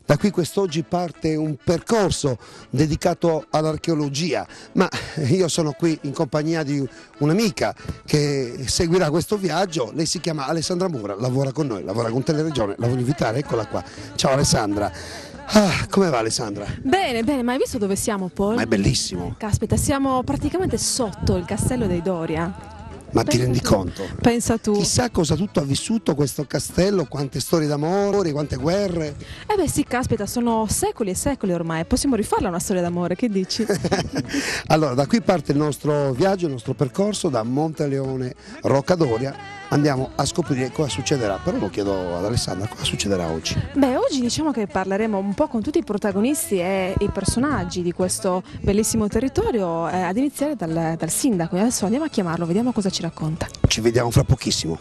Da qui quest'oggi parte un percorso dedicato all'archeologia, ma io sono qui in compagnia di un'amica che seguirà questo viaggio. Lei si chiama Alessandra Mura, lavora con noi, lavora con Teleregione, la voglio invitare, eccola qua. Ciao Alessandra. Come va Alessandra? Bene, bene, ma hai visto dove siamo, Paul? Ma è bellissimo. Caspita, siamo praticamente sotto il castello dei Doria. Ma ti rendi conto? Pensa tu. Chissà cosa tutto ha vissuto questo castello, quante storie d'amore, quante guerre. Eh beh sì, caspita, sono secoli e secoli ormai, possiamo rifarla una storia d'amore, che dici? Allora, da qui parte il nostro viaggio, il nostro percorso da Monteleone Roccadoria. Andiamo a scoprire cosa succederà, però lo chiedo ad Alessandra, cosa succederà oggi? Beh, oggi diciamo che parleremo un po' con tutti i protagonisti e i personaggi di questo bellissimo territorio, ad iniziare dal sindaco. E adesso andiamo a chiamarlo, vediamo cosa ci racconta. Ci vediamo fra pochissimo.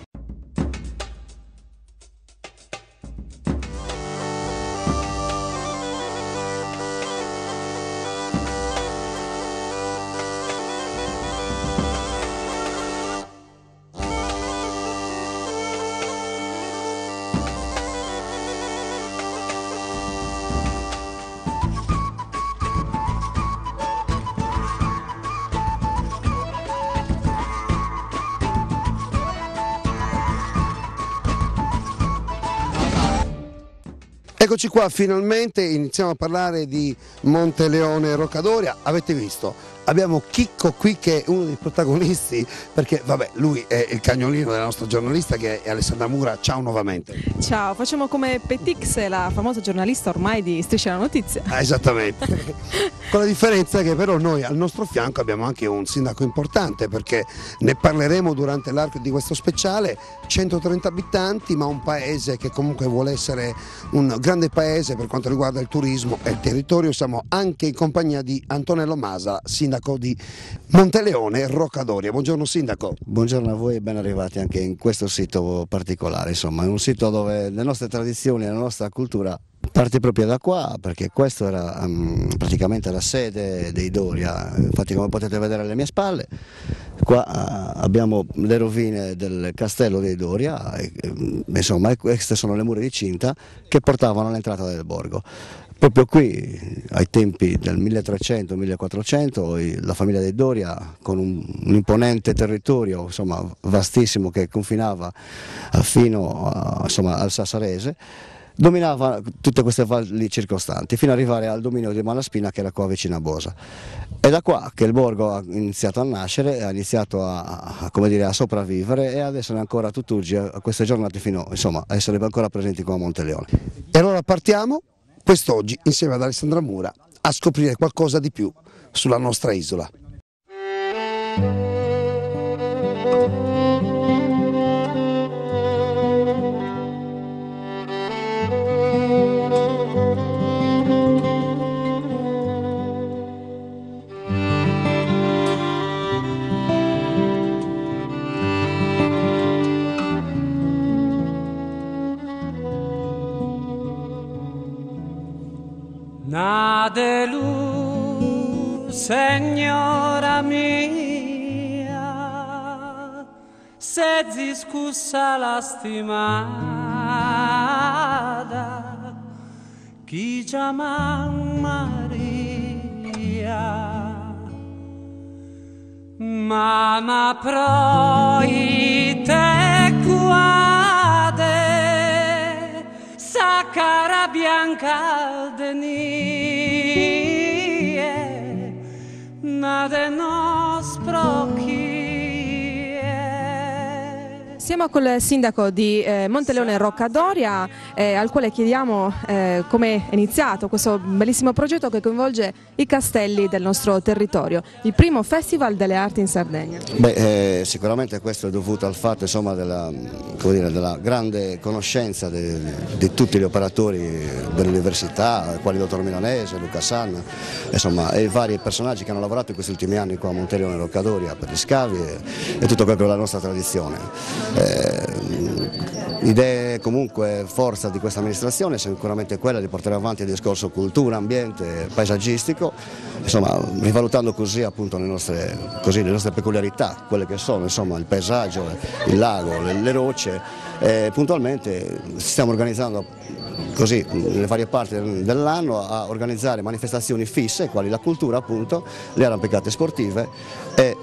Eccoci qua, finalmente iniziamo a parlare di Monteleone Roccadoria. Avete visto? Abbiamo Chicco qui che è uno dei protagonisti, perché vabbè, lui è il cagnolino della nostra giornalista che è Alessandra Mura. Ciao nuovamente. Ciao, facciamo come Petix, la famosa giornalista ormai di Striscia la Notizia. Esattamente. Con la differenza che però noi al nostro fianco abbiamo anche un sindaco importante, perché ne parleremo durante l'arco di questo speciale. 130 abitanti, ma un paese che comunque vuole essere un grande paese per quanto riguarda il turismo e il territorio. Siamo anche in compagnia di Antonello Masa, sindaco di Monteleone Roccadoria. Buongiorno sindaco. Buongiorno a voi e ben arrivati anche in questo sito particolare. Insomma, è un sito dove le nostre tradizioni e la nostra cultura parte proprio da qua, perché questo era praticamente la sede dei Doria. Infatti, come potete vedere alle mie spalle, qua abbiamo le rovine del castello dei Doria, insomma queste sono le mura di cinta che portavano all'entrata del borgo. Proprio qui, ai tempi del 1300-1400, la famiglia dei Doria, con un imponente territorio, insomma, vastissimo, che confinava fino al Sassarese, dominava tutte queste valli circostanti, fino ad arrivare al dominio di Malaspina, che era qua vicino a Bosa. È da qua che il borgo ha iniziato a nascere, ha iniziato a sopravvivere, e ad essere ancora tutt'oggi, a queste giornate, fino a essere ancora presenti qua a Monteleone. E allora partiamo quest'oggi insieme ad Alessandra Mura a scoprire qualcosa di più sulla nostra isola. Nadelu, signora mia, se discussa la stimata, chi chiama Maria, mamma proite quade, sa cara bianca denie, nade nos procchie. Siamo col sindaco di Monteleone Roccadoria, al quale chiediamo come è iniziato questo bellissimo progetto che coinvolge i castelli del nostro territorio, il primo Festival delle Arti in Sardegna. Sicuramente questo è dovuto al fatto, insomma, della grande conoscenza di tutti gli operatori dell'università, quali il dottor Milanese, Luca Sanna, insomma, e i vari personaggi che hanno lavorato in questi ultimi anni qua a Monteleone Roccadoria per gli scavi e tutto quello che è la nostra tradizione. Idee, comunque, forza di questa amministrazione è sicuramente quella di portare avanti il discorso cultura, ambiente, paesaggistico, insomma, rivalutando così appunto le nostre peculiarità, quelle che sono, insomma, il paesaggio, il lago, le rocce, puntualmente stiamo organizzando così nelle varie parti dell'anno a organizzare manifestazioni fisse, quali la cultura appunto, le arrampicate sportive e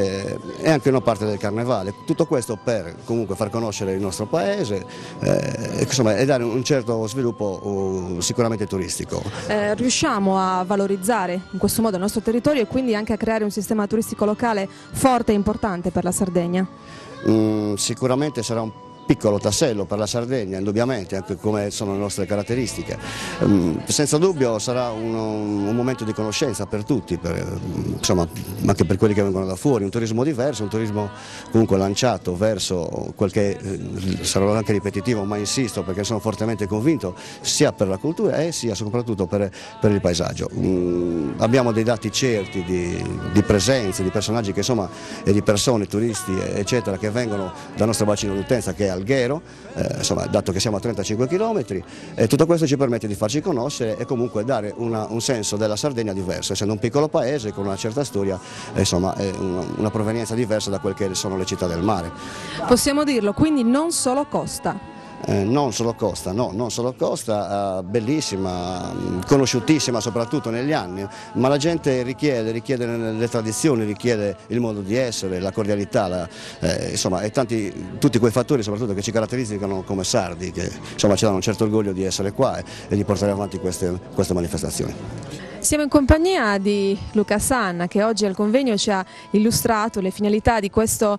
anche una parte del carnevale. Tutto questo per comunque far conoscere il nostro paese insomma, e dare un certo sviluppo sicuramente turistico. Riusciamo a valorizzare in questo modo il nostro territorio e quindi anche a creare un sistema turistico locale forte e importante per la Sardegna? Sicuramente sarà un piccolo tassello per la Sardegna, indubbiamente, anche come sono le nostre caratteristiche. Senza dubbio sarà un momento di conoscenza per tutti, insomma, anche per quelli che vengono da fuori, un turismo diverso, un turismo comunque lanciato verso quel che sarò anche ripetitivo, ma insisto perché sono fortemente convinto, sia per la cultura e sia soprattutto per il paesaggio. Abbiamo dei dati certi di presenze, di personaggi che insomma, e di persone, turisti eccetera, che vengono dal nostro bacino d'utenza, che è Alghero, insomma, dato che siamo a 35 km, e tutto questo ci permette di farci conoscere e comunque dare un senso della Sardegna diverso, essendo un piccolo paese con una certa storia, insomma, una provenienza diversa da quelle che sono le città del mare. Possiamo dirlo, quindi non solo costa. Non solo costa, no, non solo costa, bellissima, conosciutissima soprattutto negli anni, ma la gente richiede le tradizioni, richiede il modo di essere, la cordialità, insomma, e tutti quei fattori soprattutto che ci caratterizzano come sardi, che insomma ci danno un certo orgoglio di essere qua e di portare avanti queste manifestazioni. Siamo in compagnia di Luca Sanna, che oggi al convegno ci ha illustrato le finalità di questo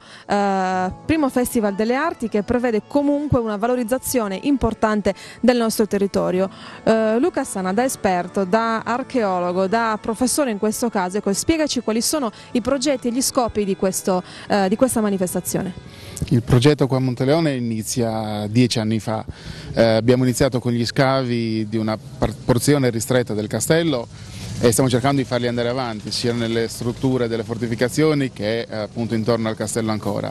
primo Festival delle Arti, che prevede comunque una valorizzazione importante del nostro territorio. Luca Sanna, da esperto, da archeologo, da professore in questo caso, ecco, spiegaci quali sono i progetti e gli scopi di questa manifestazione. Il progetto qua a Monteleone inizia 10 anni fa. Abbiamo iniziato con gli scavi di una porzione ristretta del castello e stiamo cercando di farli andare avanti sia nelle strutture delle fortificazioni che appunto intorno al castello ancora.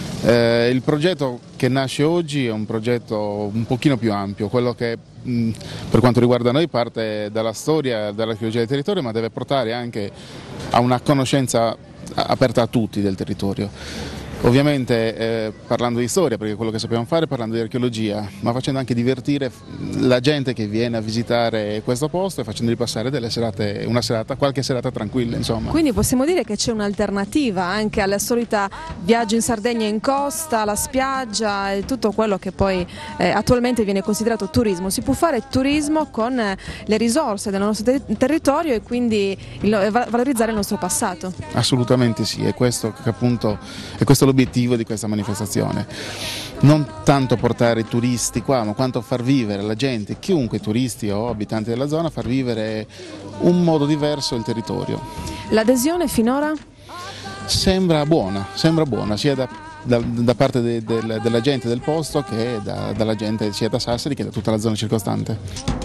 Il progetto che nasce oggi è un progetto un pochino più ampio, quello che per quanto riguarda noi parte dalla storia, dall'archeologia del territorio, ma deve portare anche a una conoscenza aperta a tutti del territorio. Ovviamente parlando di storia, perché è quello che sappiamo fare, parlando di archeologia, ma facendo anche divertire la gente che viene a visitare questo posto e facendogli passare qualche serata tranquilla, insomma. Quindi possiamo dire che c'è un'alternativa anche alla solita viaggio in Sardegna in costa, la spiaggia e tutto quello che poi attualmente viene considerato turismo. Si può fare turismo con le risorse del nostro territorio e quindi valorizzare il nostro passato. Assolutamente sì, è questo che appunto è questo l'obiettivo di questa manifestazione. Non tanto portare i turisti qua, ma quanto far vivere la gente, chiunque turisti o abitanti della zona, far vivere un modo diverso il territorio. L'adesione finora? Sembra buona sia da parte della gente del posto che dalla gente sia da Sassari che da tutta la zona circostante.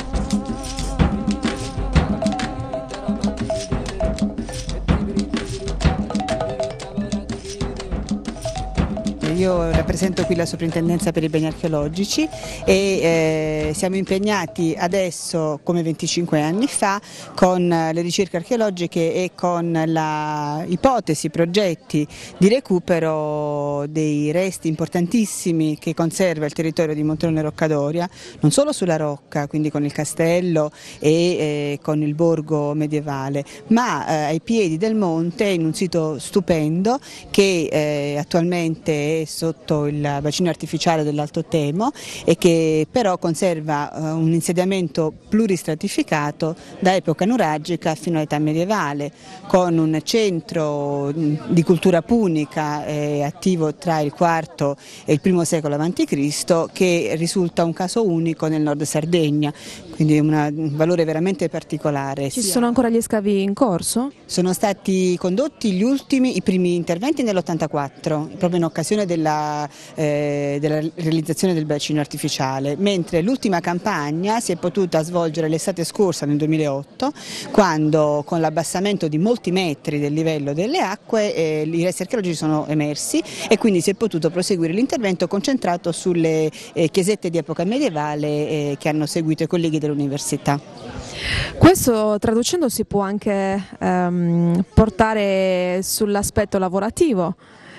Io rappresento qui la Soprintendenza per i beni archeologici e siamo impegnati adesso, come 25 anni fa, con le ricerche archeologiche e con ipotesi, progetti di recupero dei resti importantissimi che conserva il territorio di Monteleone Roccadoria, non solo sulla rocca, quindi con il castello e con il borgo medievale, ma ai piedi del monte, in un sito stupendo che attualmente è sotto il bacino artificiale dell'Alto Temo e che però conserva un insediamento pluristratificato da epoca nuragica fino all'età medievale, con un centro di cultura punica attivo tra il IV e il I secolo a.C. che risulta un caso unico nel nord Sardegna, quindi un valore veramente particolare. Ci sono ancora gli scavi in corso? Sono stati condotti i primi interventi nell'84, proprio in occasione della realizzazione del bacino artificiale, mentre l'ultima campagna si è potuta svolgere l'estate scorsa, nel 2008, quando con l'abbassamento di molti metri del livello delle acque i resti archeologici sono emersi e quindi si è potuto proseguire l'intervento concentrato sulle chiesette di epoca medievale che hanno seguito i colleghi dell'università. Questo traducendo si può anche portare sull'aspetto lavorativo.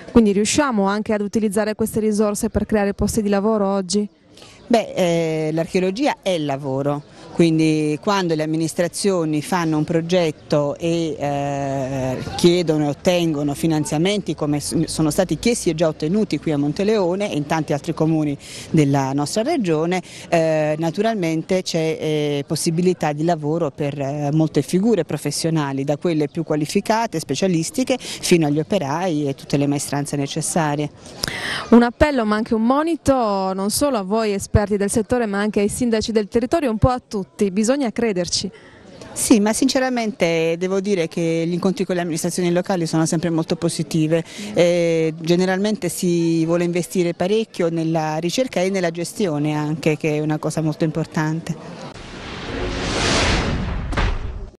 Quindi riusciamo anche ad utilizzare queste risorse per creare posti di lavoro oggi? L'archeologia è lavoro, quindi quando le amministrazioni fanno un progetto e chiedono e ottengono finanziamenti come sono stati chiesti e già ottenuti qui a Monteleone e in tanti altri comuni della nostra regione, naturalmente c'è possibilità di lavoro per molte figure professionali, da quelle più qualificate, specialistiche, fino agli operai e tutte le maestranze necessarie. Un appello ma anche un monito non solo a voi esperti del settore ma anche ai sindaci del territorio, un po' a tutti, bisogna crederci. Sì, ma sinceramente devo dire che gli incontri con le amministrazioni locali sono sempre molto positive, generalmente si vuole investire parecchio nella ricerca e nella gestione anche, che è una cosa molto importante.